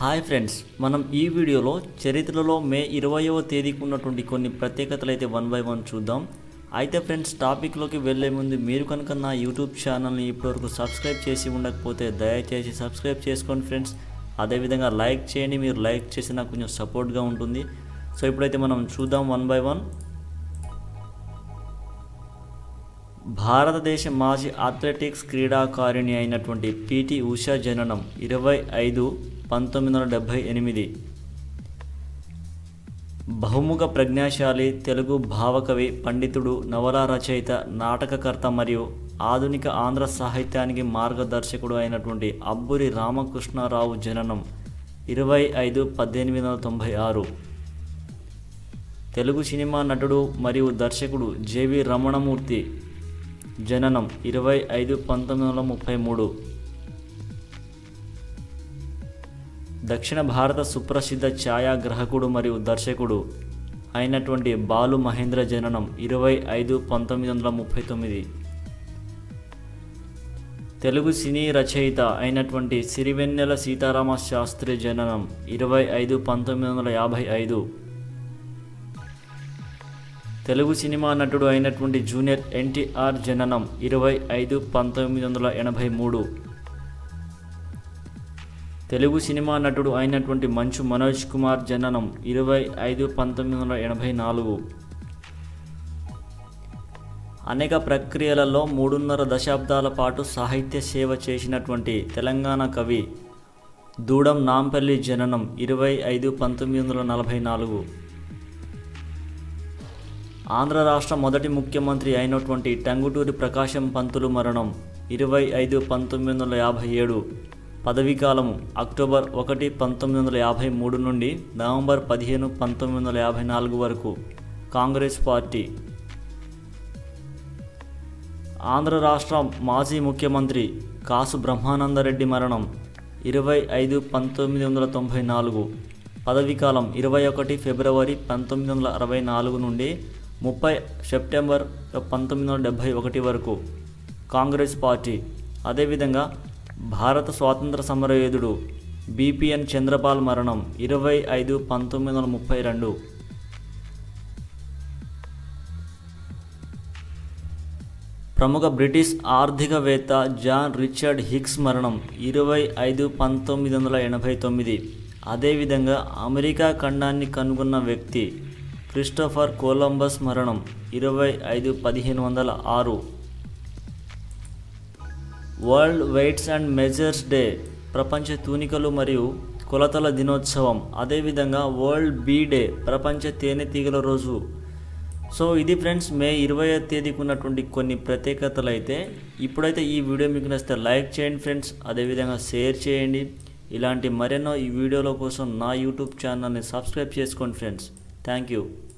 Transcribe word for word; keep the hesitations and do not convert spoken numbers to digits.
Hi friends, మనం ఈ వీడియోలో చరిత్రలో మే ఇరవైవ తేదీకి ఉన్నటువంటి కొన్ని ప్రత్యేకతలు అయితే వన్ బై వన్ చూద్దాం. అయితే ఫ్రెండ్స్, టాపిక్లోకి వెళ్ళే ముందు మీరు కనుక నా యూట్యూబ్ ఛానల్ని ఇప్పటివరకు సబ్స్క్రైబ్ చేసి ఉండకపోతే దయచేసి సబ్స్క్రైబ్ చేసుకోండి ఫ్రెండ్స్. అదేవిధంగా లైక్ చేయండి, మీరు లైక్ చేసి నాకు కొంచెం సపోర్ట్గా ఉంటుంది. సో ఇప్పుడైతే మనం చూద్దాం వన్ బై వన్. భారతదేశ మాజీ అథ్లెటిక్స్ క్రీడాకారిణి అయినటువంటి పిటి ఉషా జననం ఇరవై ఐదు పంతొమ్మిది వందల డెబ్భై ఎనిమిది. బహుముఖ ప్రజ్ఞాశాలి తెలుగు భావకవి, పండితుడు, నవలా రచయిత, నాటకకర్త మరియు ఆధునిక ఆంధ్ర సాహిత్యానికి మార్గదర్శకుడు అయినటువంటి అబ్బూరి రామకృష్ణారావు జననం ఇరవై ఐదు పద్దెనిమిది వందల తొంభై ఆరు. తెలుగు సినిమా నటుడు మరియు దర్శకుడు జెవి రమణమూర్తి జననం ఇరవై ఐదు పంతొమ్మిది వందల ముప్పై మూడు. దక్షిణ భారత సుప్రసిద్ధ ఛాయాగ్రాహకుడు మరియు దర్శకుడు అయినటువంటి బాలు మహేంద్ర జననం ఇరవై ఐదు పంతొమ్మిది వందల ముప్పై తొమ్మిది. తెలుగు సినీ రచయిత అయినటువంటి సిరివెన్నెల సీతారామ శాస్త్రి జననం ఇరవై ఐదు పంతొమ్మిది వందల యాభై ఐదు. తెలుగు సినిమా నటుడు అయినటువంటి జూనియర్ ఎన్టీఆర్ జననం ఇరవై ఐదు పంతొమ్మిది వందల ఎనభై మూడు. తెలుగు సినిమా నటుడు అయినటువంటి మంచు మనోజ్ కుమార్ జననం ఇరవై ఐదు పంతొమ్మిది వందల ఎనభై నాలుగు. అనేక ప్రక్రియలలో మూడున్నర దశాబ్దాల పాటు సాహిత్య సేవ చేసినటువంటి తెలంగాణ కవి దూడం నాంపల్లి జననం ఇరవై ఐదు పంతొమ్మిది వందల నలభై నాలుగు. ఆంధ్ర రాష్ట్ర మొదటి ముఖ్యమంత్రి అయినటువంటి టంగుటూరి ప్రకాశం పంతులు మరణం ఇరవై ఐదు పంతొమ్మిది వందల యాభై ఏడు. పదవీకాలము అక్టోబర్ ఒకటి పంతొమ్మిది వందల యాభై మూడు నుండి నవంబర్ పదిహేను పంతొమ్మిది వందల యాభై నాలుగు వరకు కాంగ్రెస్ పార్టీ. ఆంధ్ర రాష్ట్ర మాజీ ముఖ్యమంత్రి కాసు బ్రహ్మానందరెడ్డి మరణం ఇరవై ఐదు పంతొమ్మిది వందల తొంభై నాలుగు. పదవీకాలం ఇరవై ఒకటి ఫిబ్రవరి పంతొమ్మిది వందల అరవై నాలుగు నుండి ముప్పై సెప్టెంబర్ పంతొమ్మిది వందల డెబ్భై ఒకటి వరకు కాంగ్రెస్ పార్టీ. అదేవిధంగా భారత స్వాతంత్ర సమరయోధుడు బిపిఎన్ చంద్రపాల్ మరణం ఇరవై ఐదు పంతొమ్మిది వందల ముప్పై రెండు. ప్రముఖ బ్రిటిష్ ఆర్థికవేత్త జాన్ రిచర్డ్ హిక్స్ మరణం ఇరవై ఐదు పంతొమ్మిది వందల ఎనభై తొమ్మిది. అదేవిధంగా అమెరికా ఖండాన్ని కనుగొన్న వ్యక్తి క్రిస్టోఫర్ కొలంబస్ మరణం ఇరవై ఐదు పదిహేను వందల ఆరు. World weights and measures day ప్రపంచ తూనికలు మరియు కొలతల దినోత్సవం. అదేవిధంగా వరల్డ్ బీ డే ప్రపంచ తేనెటీగల రోజు. సో ఇది ఫ్రెండ్స్ మే ఇరవైవ తేదీకి ఉన్నటువంటి కొన్ని ప్రత్యేకతలు. అయితే ఇప్పుడైతే ఈ వీడియో మీకు నచ్చితే లైక్ చేయండి ఫ్రెండ్స్, అదేవిధంగా షేర్ చేయండి. ఇలాంటి మరెన్నో ఈ వీడియోల కోసం నా యూట్యూబ్ ఛానల్ని సబ్స్క్రైబ్ చేసుకోండి ఫ్రెండ్స్. Thank you.